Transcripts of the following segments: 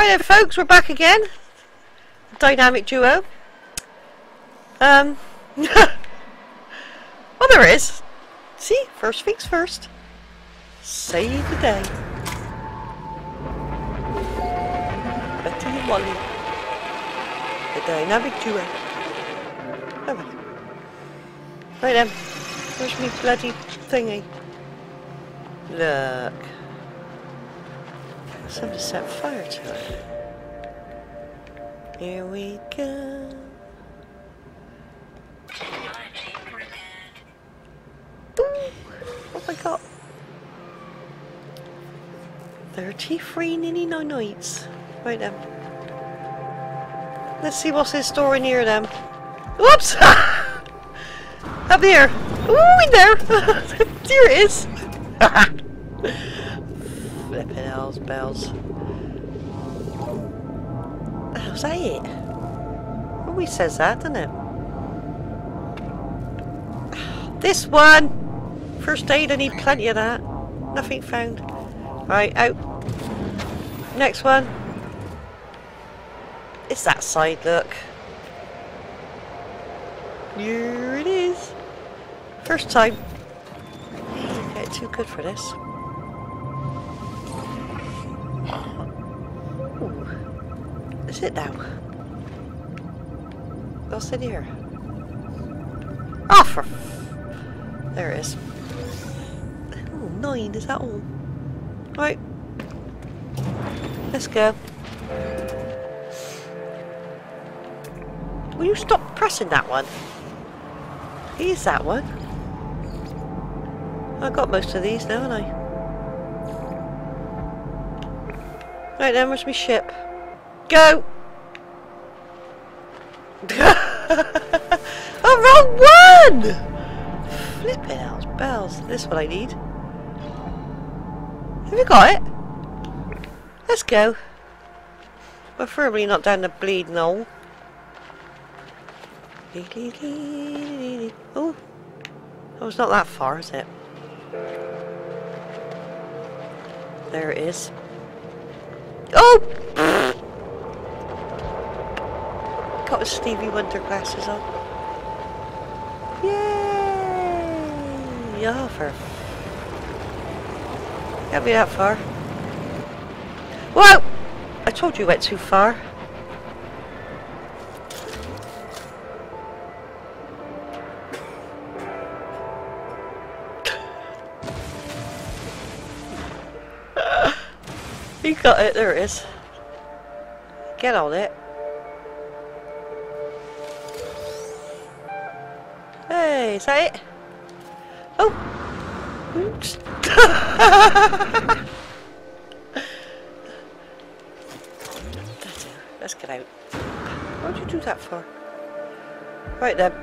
Right then folks, we're back again. Dynamic duo. Well, there is. See, first things first. Save the day. Betty and Wally. The dynamic duo. Alright. Right then. Where's me bloody thingy? Look. Somebody set fire to it. Here we go. Ooh, what have I got? 33 ninny nights. Right then. Let's see what's in store in here then. Whoops! Up there! Ooh, in there! There it is! Flippin' hells bells. Oh, is that it? Always says that, doesn't it? This one! First aid, I need plenty of that. Nothing found. Right, out. Next one. It's that side, look. Here it is. First time. Get too good for this. Ooh. Is it now? What's in here? Oh, for... There it is. Oh, 9, is that all? Right. Let's go. Will you stop pressing that one? Here's that one. I've got most of these now, haven't I? Right then, where's my ship? Go! Oh, wrong one! Flippin' hell's bells. This one I need. Have you got it? Let's go. Preferably not down the bleeding hole. Oh, oh, it's not that far, is it? There it is. Oh! Got his Stevie Wonder glasses on. Yay! Oh, for... Can't be that far. Whoa! I told you went too far. You got it, there it is. Get on it. Hey, is that it? Oh! Oops. That's it. Let's get out. What'd you do that for? Right then.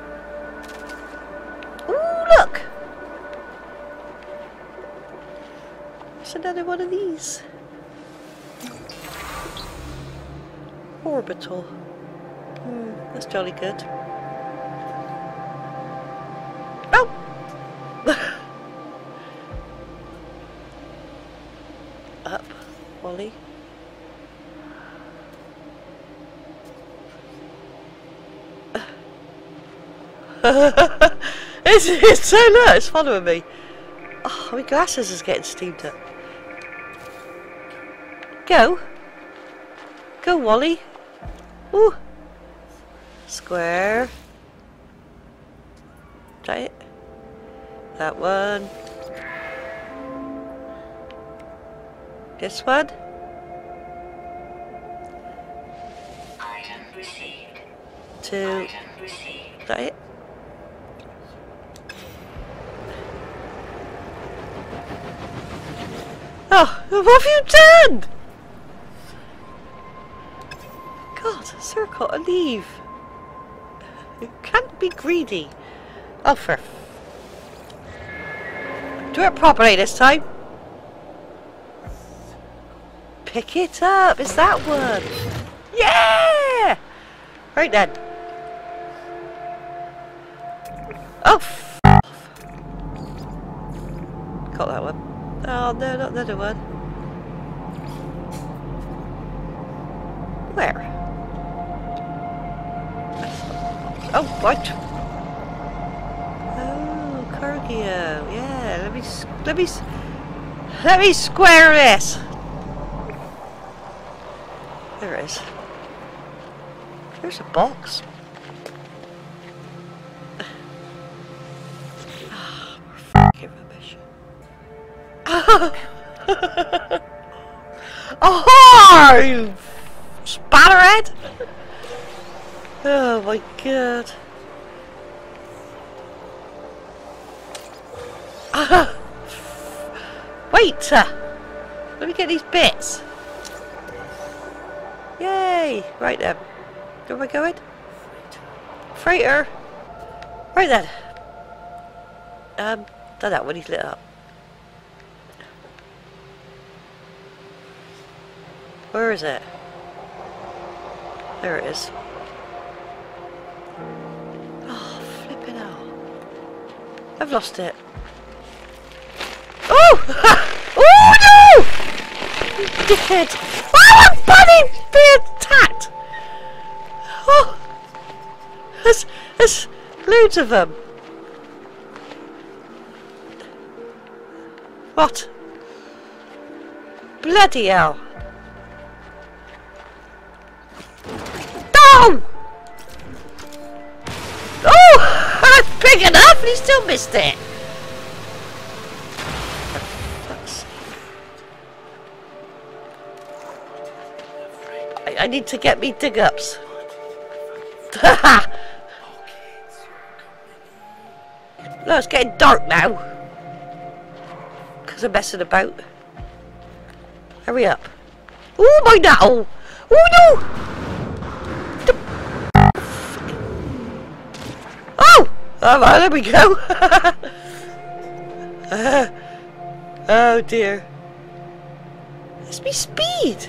Ooh, look! There's another one of these. Orbital. That's jolly good. Oh! Up, Wally. It's so low, it's following me. Oh, my glasses is getting steamed up. Go. Go, Wally. Ooh. Square. Try it. That one. This one. Item received. 2. Item received. Try it. Oh, what have you done? God, circle and leave. You can't be greedy. Oh, for... Do it properly this time. Pick it up. It's that one. Yeah! Right then. Oh, f off. Got that one. Oh, no, not the other one. Where? Oh, what? Oh, Cargio. Yeah, let me square this. There it is. There's a box. Ah, we're f***ing rubbish. Oh, you spatterhead! Oh my god. Wait! Let me get these bits. Yay! Right then. Where am I going? Freighter! Right then. Done that when he's lit up. Where is it? There it is. Oh, flipping hell. I've lost it. Oh! Oh no! You dickhead! Oh, I'm bunny being attacked! Oh! There's loads of them. What? Bloody hell! No! Oh! That's big enough and he still missed it! I need to get me dig-ups. No, it's getting dark now. Because I'm messing about. Hurry up. Oh my no! Oh no! Oh! Oh, well, there we go. Oh dear. It's me speed.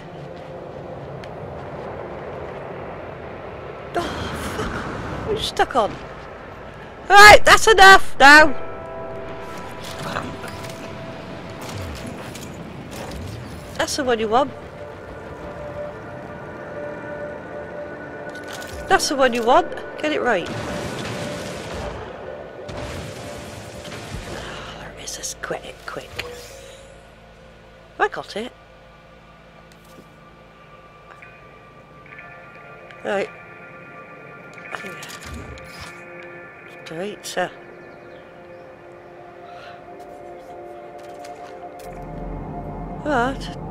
Oh, fuck. What are you stuck on? Alright, that's enough now. That's the one you want. That's the one you want. Get it right. Oh, there it is. Let's quit it quick. I got it. Right. Straight, sir. What?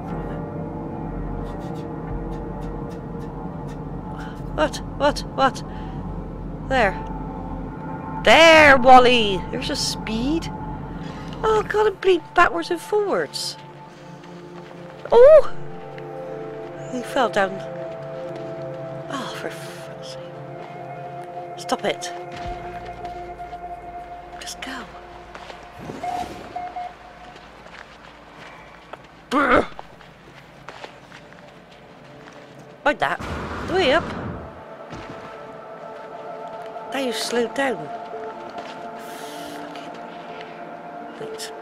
What? There. There, Wally! There's a speed. Oh, God, I'm bleeding backwards and forwards. Oh! He fell down. Oh, for fuck's sake. Stop it. Just go. Brr. Like that. Way up. Now you've slowed down. Wait.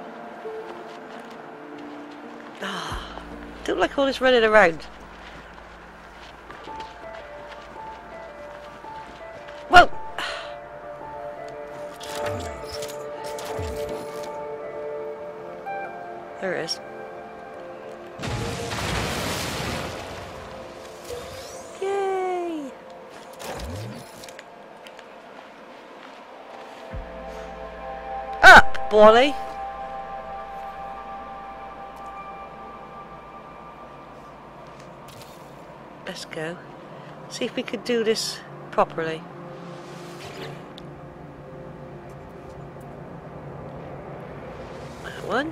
Ah, don't like all this running around. Well, there it is. Yay! Up, Wally. Let's go. See if we can do this properly. One.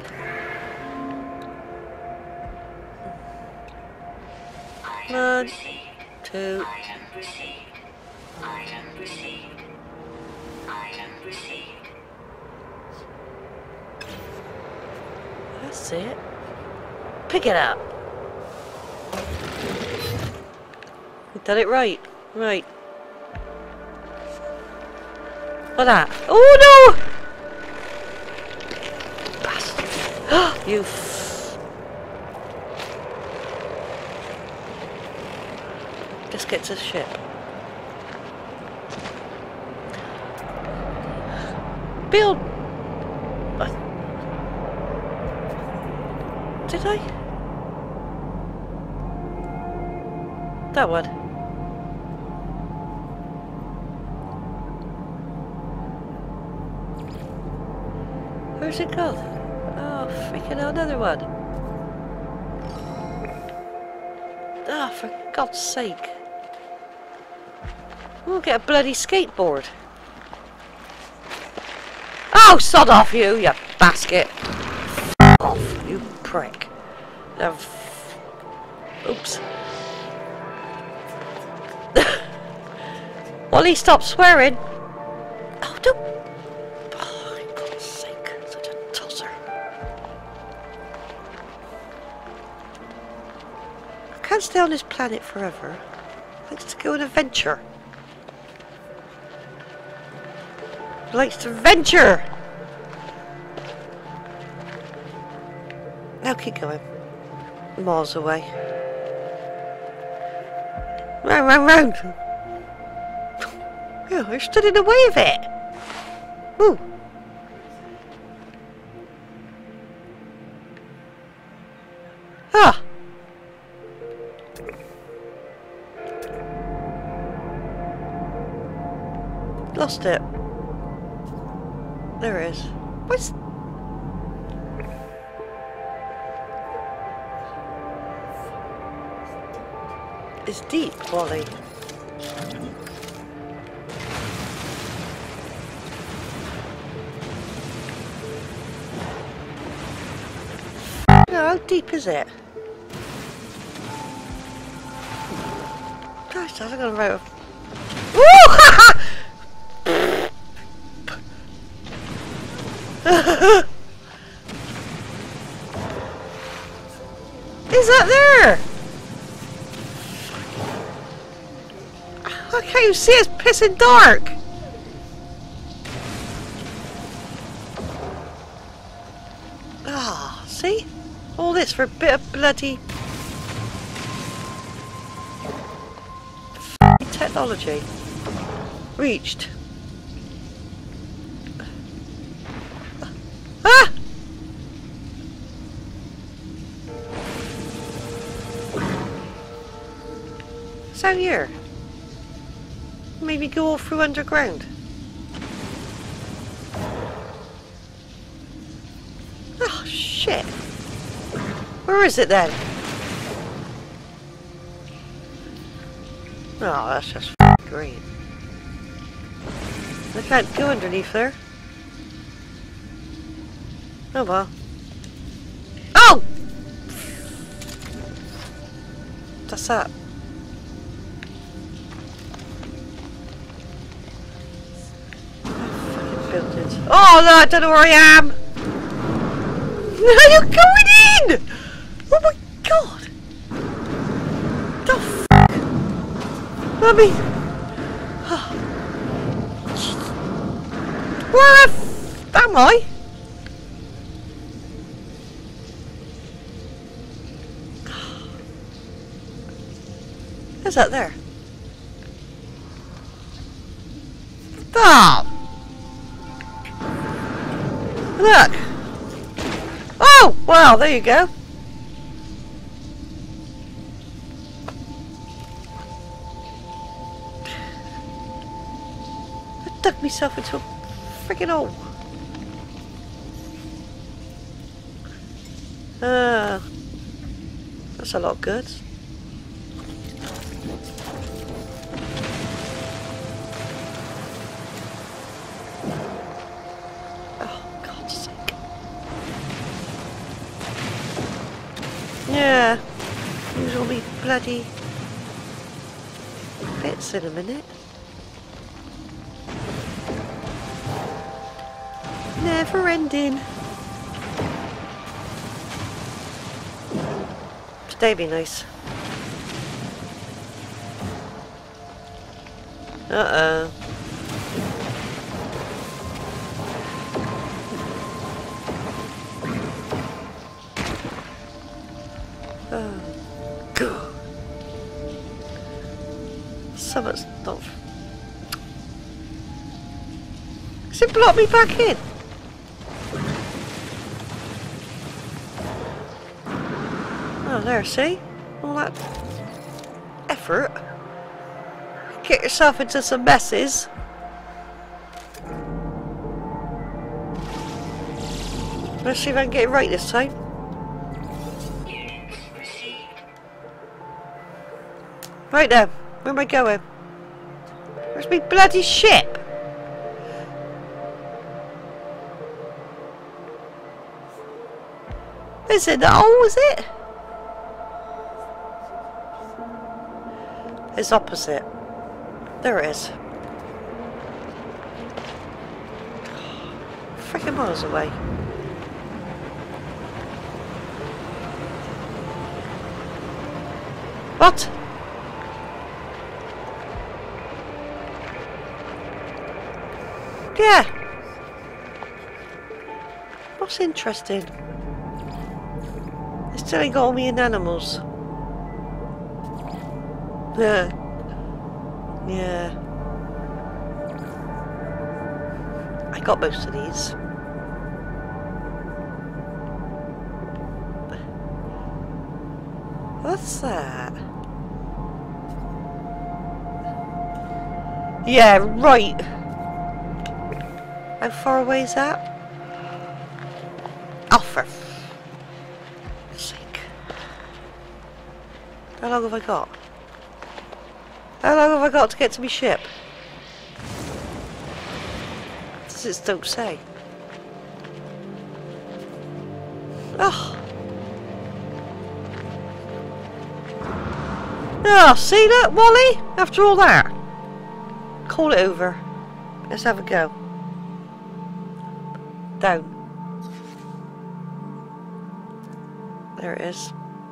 One. Two. Item received. Item received. Item received. That's it. Pick it up. We done it right. Right. Look at that. Oh no! Bastard. You Let's get to the ship. Build. Did I? That one. Where's it gone? Oh, freaking hell, another one. Ah, oh, for God's sake. We'll get a bloody skateboard. Oh, sod off you basket. F off, you prick. Now, oops. Wally, stop swearing. Oh, don't. Oh, for God's sake, such a tosser. I can't stay on this planet forever. Likes to go on an adventure. Likes to venture. Now keep going. Miles away. Round, round, round. Oh, I stood in the way of it. Ooh. Ah. Lost it. There it is. What's... It's deep, Wally. No, how deep is it? Gosh, I'm gonna write a... Woo! Is that there? How can't you see? It's pissing dark. Ah, see? All this for a bit of bloody technology. Reached. Ah! So here. Maybe go all through underground. Oh shit. Where is it then? Oh, that's just great. I can't go underneath there. Oh well. Oh! What's that? Oh no, I don't know where I am! Are you going in? Oh my god! The f***? Let me... Oh. Where the f*** am I? Who's that there? Stop! Look! Oh! Well, there you go. I dug myself into a friggin' hole. That's a lot of goods. Yeah, use all these bloody bits in a minute. Never ending. Today be nice. Uh-oh. Something's not... Does it block me back in? Oh, there, see? All that effort. Get yourself into some messes. Let's see if I can get it right this time. Units received. Right then, where am I going? Where's my bloody ship? Is it the hole, is it? It's opposite. There it is. Freaking miles away. What? Yeah. What's interesting? They still ain't got all me in animals. Yeah. Yeah. I got most of these. What's that? Yeah, right. How far away is that? Oh, for sake. How long have I got? How long have I got to get to my ship? Does it still say? Oh. Oh, see that, Wally? After all that. Call it over. Let's have a go. Down. There it is.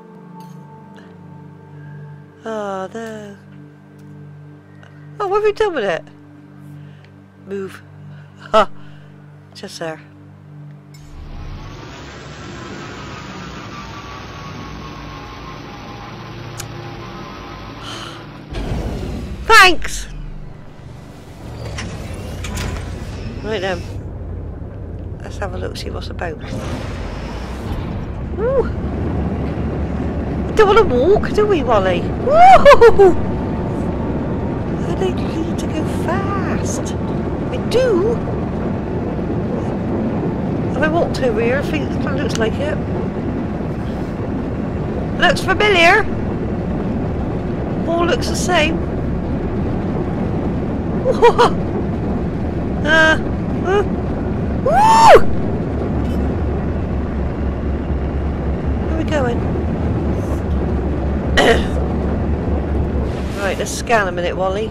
Oh, no. Oh, what have you done with it? Move. Ha! Just there. Thanks! Right then. Let's have a look, see what's about. Woo! We don't want to walk, do we, Wally? Woo! I need to go fast. I do. Have I walked over here? I think it looks like it. Looks familiar. All looks the same. Woo! Where are we going? Right, let's scan a minute, Wally.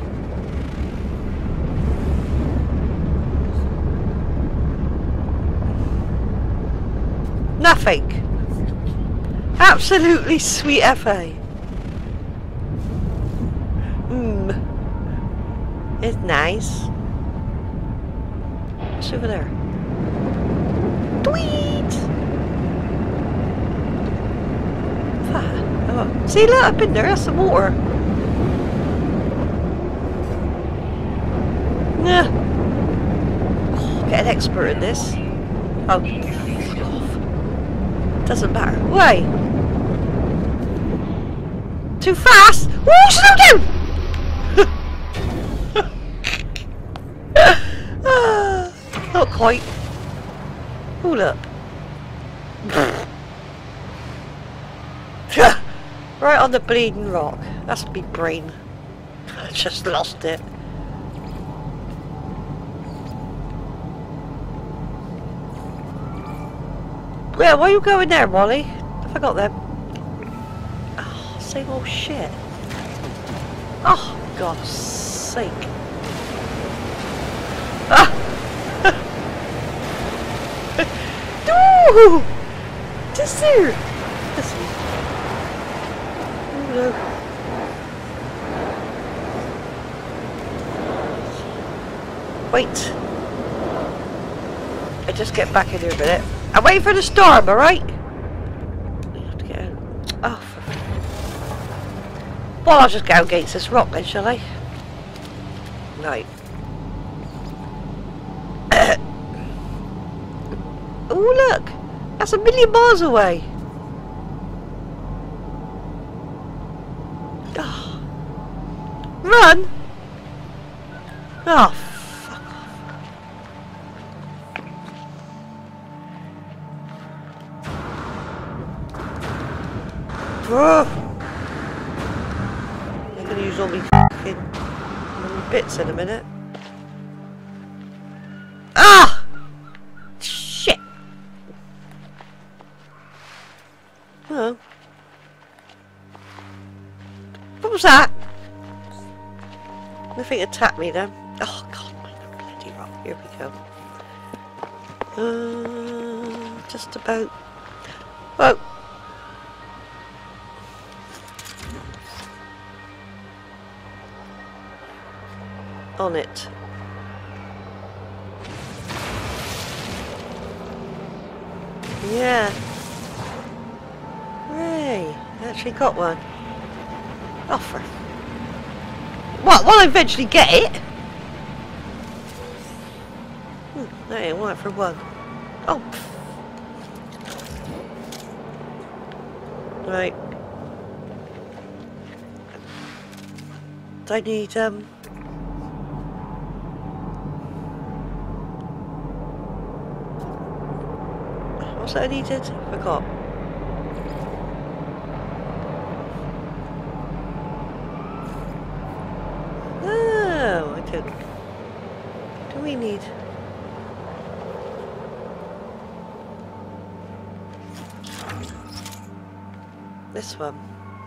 Nothing. Absolutely sweet FA. It's nice. What's over there? Tweet! Oh. See, look, I've been there. That's the water. Yeah. Oh, get an expert in this. Oh, fuck off. Doesn't matter. Why? Too fast? Whoa, slow down! Not quite. Oh, look. Right on the bleeding rock. That's me brain. I just lost it. Yeah, why are you going there, Wally? I forgot them. Oh, same old shit. Oh, God's sake. Ah! No! Just there! Listen. Oh no. Wait. I just get back in here a minute. I'm waiting for the storm, alright? You have to get out. Oh, for... Well, I'll just go against this rock then, shall I? Right. Oh look! That's 1,000,000 miles away! Oh. Run! Oh, fuck off. I'm gonna use all my fucking bits in a minute. Ah! Shit! Oh. What was that? Nothing attacked me then. Oh god, bloody rock. Here we go. Just about. Whoa. On it. Yeah. Hooray! I actually got one. Oh, for... What? Will I eventually get it? That ain't one for one. Oh. Right. I need, what's that I needed? Forgot. Oh, I don't. Do we need? This one.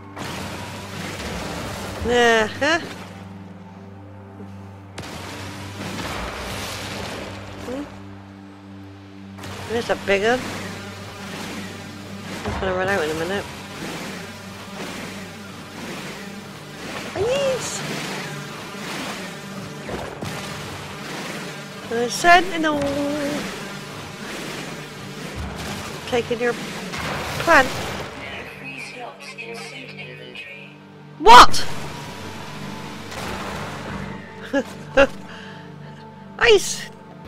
Yeah, huh? There's a big one. I'm gonna run out in a minute. Yes! The sentinel! Taking your plant. Free slots in suit inventory. What? Ice!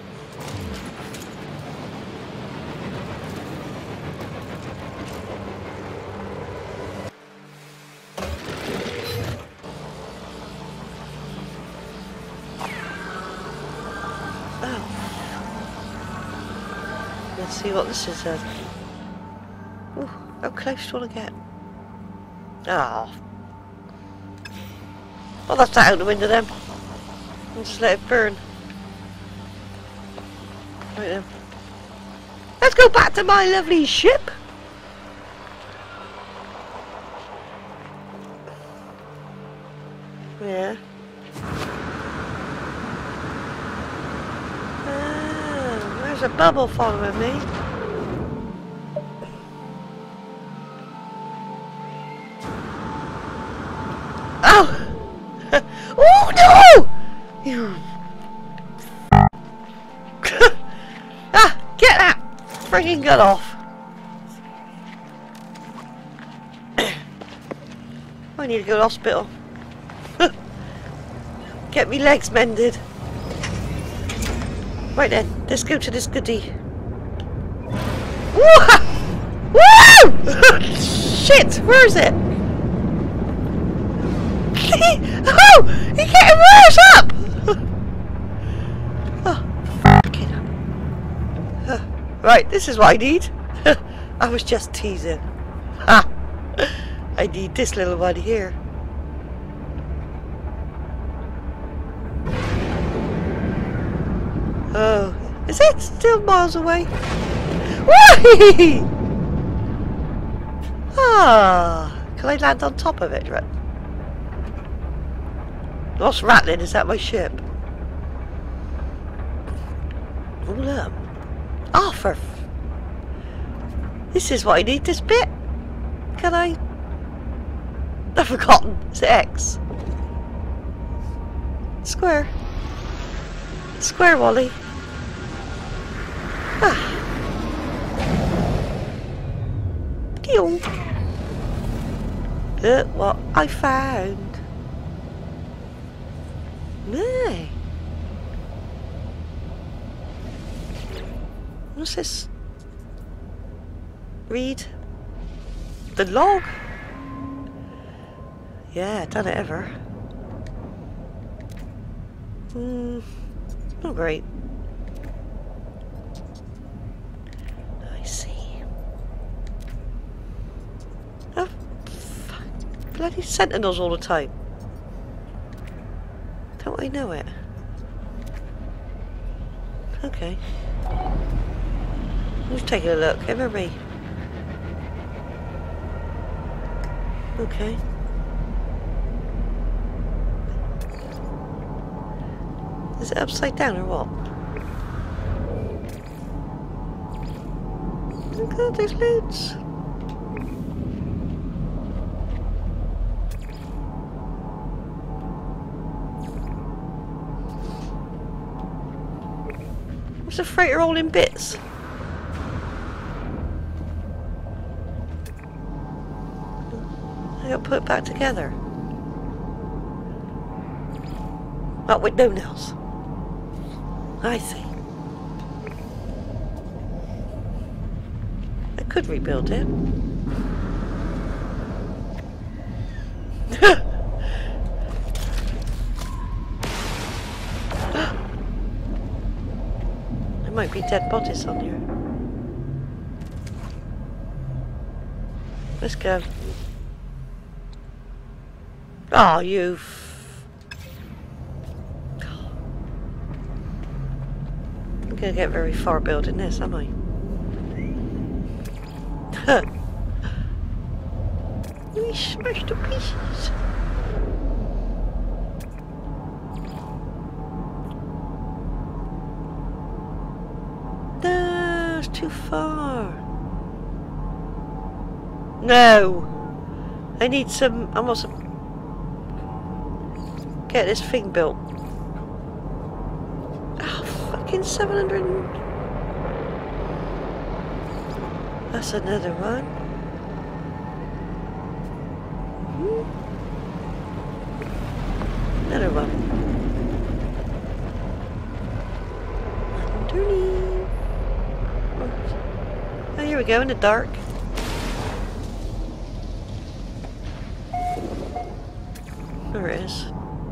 Let's see what this is then. Ooh, how close do you want to get? Ah. Well, that's that out the window then. I'll just let it burn. Right then. Let's go back to my lovely ship. Yeah. There's a bubble following me. Oh! Oh no! You. Ah! Get that frigging gun off! I need to go to the hospital. Get me legs mended. Right then, let's go to this goodie. Woo! Woo! Shit! Where is it? Oh! He's getting worse up! Oh, fucking hell. Right, this is what I need. I was just teasing. Ha! I need this little one here. Oh, is it still miles away? Whee! Ah, can I land on top of it? Right. What's rattling? Is that my ship? Oh look. Oh, for... This is what I need, this bit. Can I... I've forgotten. It's X. Square. Square, Wally. Ah. Deal. Look what I found. Nay. What's this? Read. The log? Yeah, done it ever. Not great. I see. Oh, fuck. Bloody sentinels all the time. Don't I know it? Okay. Let's take a look. Ever me. Okay. Is it upside down or what? Oh god, there's loads. What's the freighter all in bits? I gotta put it back together. Oh, with no nails. I see. I could rebuild it. There might be dead bodies on here. Let's go. Oh, you. I'm gonna get very far building this, am I? We smashed to pieces. No, it's too far. No, I need some. I want some. Get this thing built. Oh, fucking 700. That's another one. Another one. Underneath. Oh, here we go in the dark. There it is.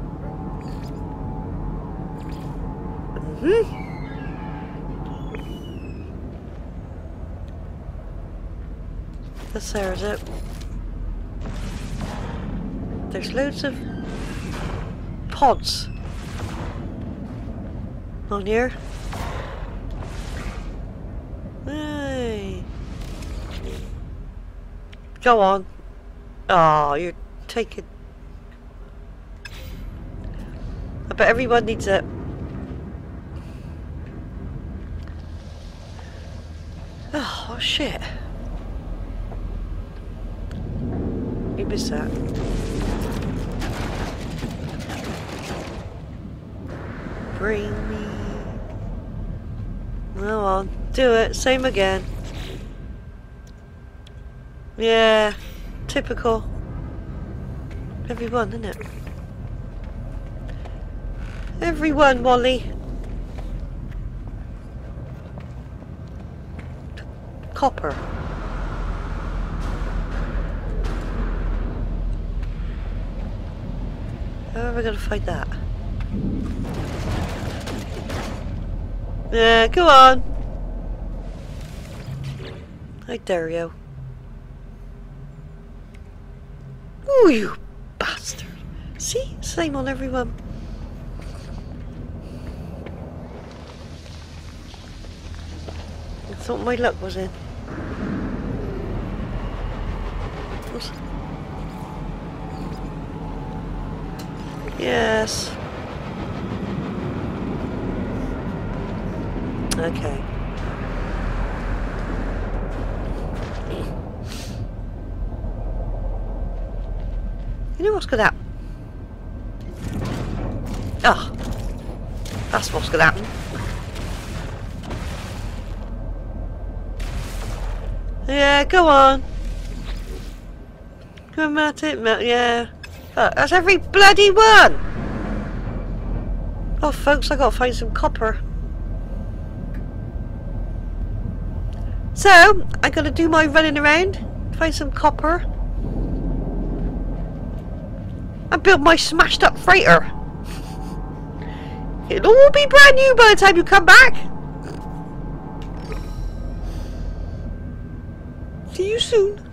That's there, is it? There's loads of pods on here. Hey. Go on. Oh, you're taking. I bet everyone needs it. Oh shit. You missed that. Bring me. Go on, do it. Same again. Yeah, typical. Everyone, isn't it? Everyone, Wally. Copper. How are we going to find that? Yeah, go on. I dare you. Ooh, you bastard. See? Same on everyone. I thought my luck was in. Yes. Okay. You know what's gonna happen? Oh, that's what's gonna happen. Yeah, go on. Come at it, yeah. Oh, that's every bloody one! Oh, folks, I gotta find some copper. So, I'm gonna do my running around, find some copper, and build my smashed up freighter. It'll all be brand new by the time you come back. See you soon.